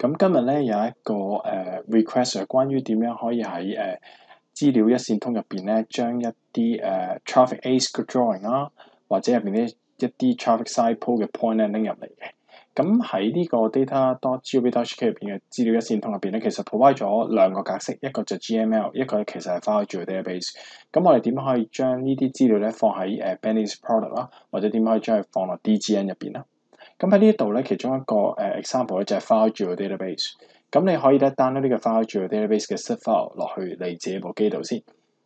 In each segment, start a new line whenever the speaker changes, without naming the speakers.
咁今日咧有一個request 係關於點樣可以喺資料一線通入邊咧將一啲traffic ace 嘅 drawing 啦，或者入邊啲一啲 traffic side pool 嘅 point 咧拎入嚟嘅。咁喺呢個 data.gov.hk 入邊嘅資料一線通入邊咧，其實 provide 咗兩個格式，一個就 GML， 一個其實係 file geodatabase。咁我哋點可以將呢啲資料咧放喺Benny's product 啦，或者點可以將佢放落 DGN 入邊啦？咁喺呢一度咧，其中一個example 咧就係 file geodatabase。咁你可以咧 download 呢個 file geodatabase 嘅 zip file 落去你自己部機度先。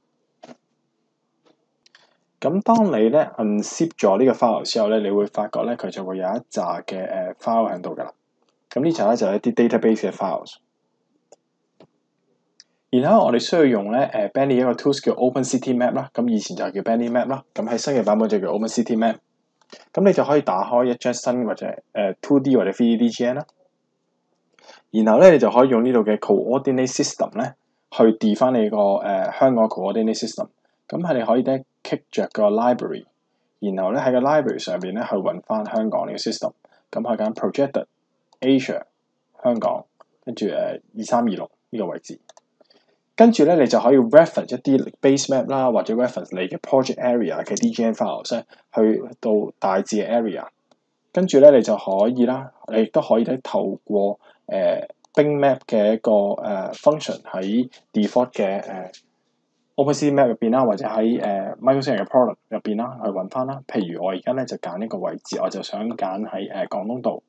咁當你咧 unzip 咗呢個 file 之後咧，你會發覺咧佢就會有一紮嘅file 喺度㗎啦。咁呢紮咧就係一啲 database 嘅 files。然後我哋需要用咧Benny 一個 tools 叫 OpenCityMap 啦。咁以前就係叫 Benny Map 啦。咁喺新嘅版本就叫 OpenCityMap。咁你就可以打開一張新或者2D 或者 3D DGN 啦。然後咧，你就可以用呢度嘅 coordinate system 咧，去 define 你個香港 coordinate system。咁係你可以咧 click 着個 library， 然後咧喺個 library 上邊咧去揾翻香港呢個 system。咁去揀 projected Asia 香港，跟住2326呢個位置。跟住咧，你就可以 reference 一啲 base map 啦，或者 reference 你嘅 project area 嘅 DGN files 咧，去到大致嘅 area。跟住咧，你就可以啦，你亦都可以咧透過Bing Map 嘅一個function 喺 default 嘅OpenCityMap 入邊啦，或者喺Microsoft 嘅 product 入邊啦，去揾翻啦。譬如我而家咧就揀一個位置，我就想揀喺廣東道。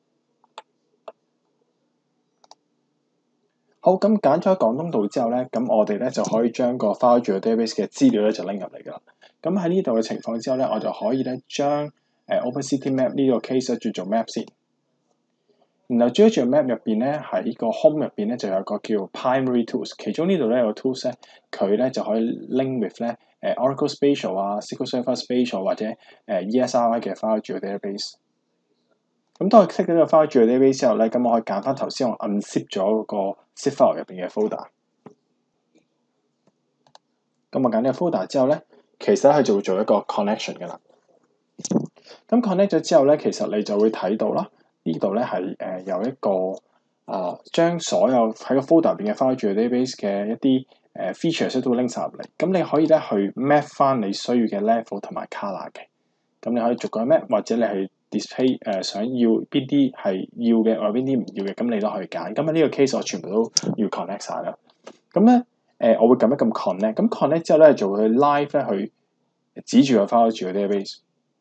好，咁揀咗廣東道之後咧，咁我哋咧就可以將個 file geodatabase 嘅資料咧就拎入嚟㗎啦。咁喺呢度嘅情況之後咧，我就可以咧將OpenCityMap 呢個 case 咧轉做 map 先。然後 GeoMap 入邊咧喺個 home 入邊咧就有個叫 primary tools， 其中呢度咧有個 tools 咧，佢咧就可以 link with 咧Oracle Spatial 啊、SQL Server Spatial 或者ESRI 嘅 file geodatabase。咁當我 click 咗呢個 file geodatabase 之後咧，咁我可以揀翻頭先我 unzip 咗嗰個 zip file 入邊嘅 folder。咁我揀呢個 folder 之後咧，其實佢就會做一個 connection 㗎啦。咁 connect 咗之後咧，其實你就會睇到啦。呢度咧係有一個將所有喺個 folder 入邊嘅 file geodatabase 嘅一啲features 都會拎晒入嚟。咁你可以咧去 map 翻你需要嘅 level 同埋 color 嘅。咁你可以逐個 map， 或者你係 display 想要邊啲係要嘅，或邊啲唔要嘅，咁你都可以揀。咁喺呢個 case 我全部都要 connect 晒啦。咁咧我會撳一撳 connect。咁 connect 之後咧就會 live 咧去指住個 file geodatabase。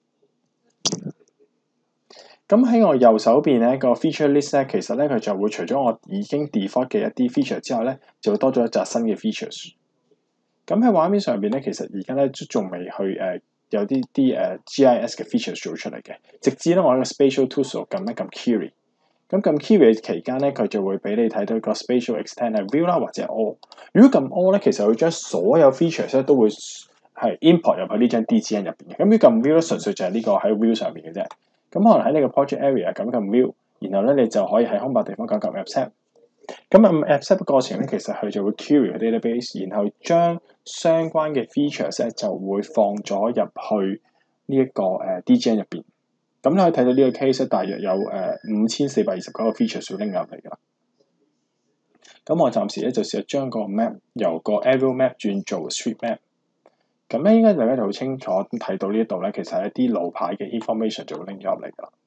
咁喺我右手邊咧個 feature list 咧，其實咧佢就會除咗我已經 default 嘅一啲 feature 之後咧，就會多咗一紮新嘅 features。咁喺畫面上邊咧，其實而家咧都仲未去有啲GIS 嘅 features 做出嚟嘅。直至咧我喺個 spatial tools 度撳一撳 query。咁撳 query 嘅期間咧，佢就會俾你睇到個 spatial extend 係 view 啦，或者 all。如果撳 all 咧，其實會將所有 features 咧都會係 import 入去呢張 DGN 入邊嘅。咁如果撳 view 咧，純粹就係呢個喺 view 上邊嘅啫。咁可能喺你個 project area 咁撳 view， 然後咧你就可以喺空白地方撳 accept。咁accept 過程咧，其實佢就會 query 個 database， 然後將相關嘅 features 咧就會放咗入去呢一個DGN 入邊。咁你可以睇到呢個 case 大約有5429個 features 要拎入嚟㗎啦。咁我暫時咧就試下將個 map 由個 aerial map 轉做 street map。咁咧應該大家就好清楚睇到呢一度咧，其實係一啲路牌嘅 information 就會拎咗入嚟㗎啦。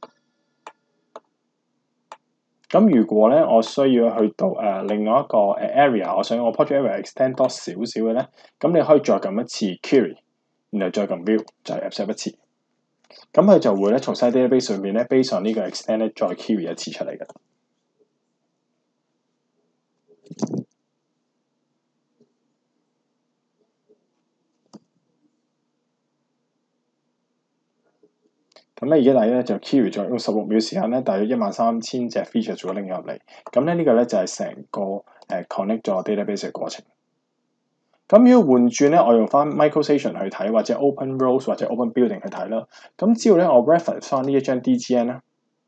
咁如果咧我需要去到另外一個area， 我想我 project area extend 多少少嘅咧，咁你可以再撳一次 query， 然後再撳 view， 就係 accept 一次。咁佢就會咧從晒 database 上面咧 based on 呢個 extend 咧再 query 一次出嚟㗎。咁咧而家大家咧就 query 咗用16秒時間咧，大約13000隻 feature 做咗拎入嚟。咁咧呢個咧就係成個connect 咗 database 嘅過程。咁如果換轉咧，我用翻 microstation 去睇，或者 open rows 或者 open building 去睇啦。咁只要咧我 reference 翻呢一張 DGN 咧，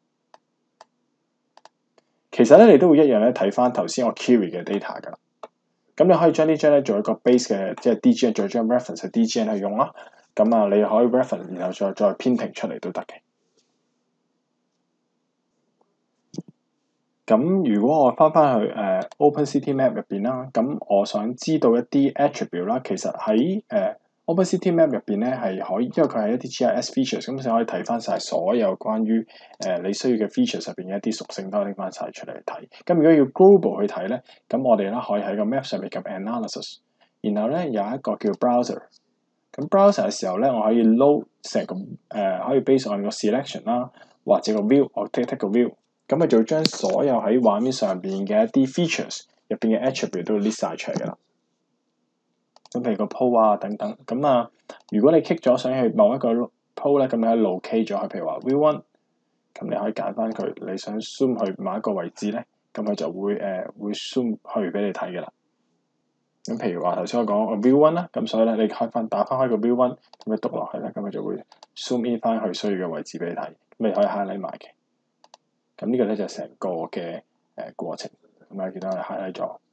其實咧你都會一樣咧睇翻頭先我 query 嘅 data 㗎。咁你可以將呢張咧做一個 base 嘅，即係 DGN 做張 reference 嘅 DGN 去用啦。咁你可以 reference 然後再編評出嚟都得嘅。 咁如果我翻去OpenCityMap 入邊啦，咁我想知道一啲 attribute 啦，其實喺OpenCityMap 入邊咧係可以，因為佢係一啲 GIS features，咁就可以睇翻晒所有關於你需要嘅 features 入邊嘅一啲屬性都拎翻晒出嚟睇。咁如果要 global 去睇咧，咁我哋咧可以喺個 map 上面撳 analysis， 然後咧有一個叫 browser。咁 browser 嘅時候咧，我可以 load 成個可以 base on 個 selection 啦，或者個 view，我 take 個 view。咁佢就會將所有喺畫面上邊嘅一啲 features 入邊嘅 attribute 都 list 晒出嚟㗎啦。咁譬如個 pole 啊等等，咁啊，如果你 click 咗想去某一個 pole 咧，咁你可以 locate 咗佢，譬如話 view one，咁你可以揀翻佢，你想 zoom 去某一個位置咧，咁佢就會會 zoom 去俾你睇㗎啦。咁譬如話頭先我講個 view one 啦，咁所以咧你開翻打翻開個 view one，咁你篤落去咧，咁佢就會 zoom in 翻去需要嘅位置俾你睇，咁你可以 highlight 埋嘅。咁呢個咧就成個嘅過程，咁啊見到我 highlight 咗。